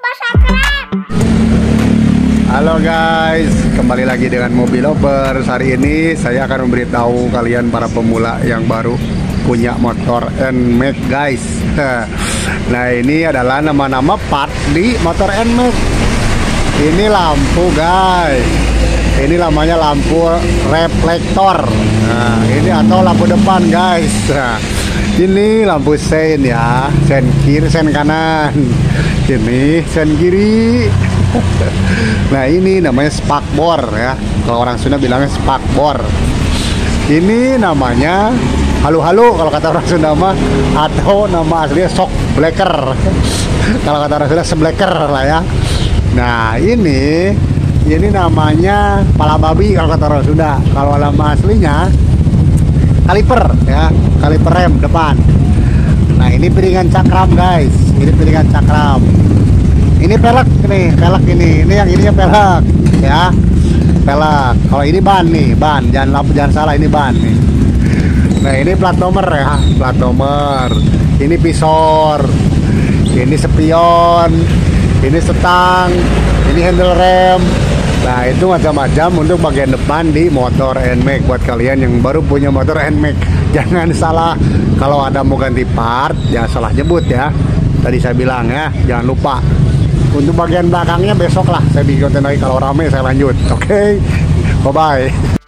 tombol subscribe. Halo guys, kembali lagi dengan Mobil Lovers. Hari ini saya akan memberitahu kalian para pemula yang baru punya motor NMAX guys. Nah, ini adalah nama-nama part di motor NMAX. Ini lampu guys. Ini namanya lampu reflektor. Nah, ini atau lampu depan guys. Nah, ini lampu sein ya, sein kiri, sein kanan. Ini sein kiri. Nah, ini namanya spakbor ya. Kalau orang Sunda bilangnya spakbor. Ini namanya halu-halu kalau kata orang Sunda mah, atau nama aslinya shock breaker. Kalau kata orang Sunda sebleker lah ya. Nah, ini namanya pala babi kalau kata orang Sunda. Kalau nama aslinya kaliper ya, kaliper rem depan. Nah, ini piringan cakram guys. Ini piringan cakram. Ini pelek nih, pelek ini yang ininya pelek ya, pelek. Kalau ini ban nih, ban. Jangan salah, ini ban nih. Nah, ini plat nomor ya, plat nomor. Ini visor, ini spion, ini setang, ini handle rem. Nah, itu macam-macam untuk bagian depan di motor NMAX. Buat kalian yang baru punya motor NMAX, jangan salah kalau ada mau ganti part, jangan salah jebut ya. Tadi saya bilang ya, jangan lupa. Untuk bagian belakangnya besok lah saya bikin konten lagi, kalau rame saya lanjut. Oke, bye bye.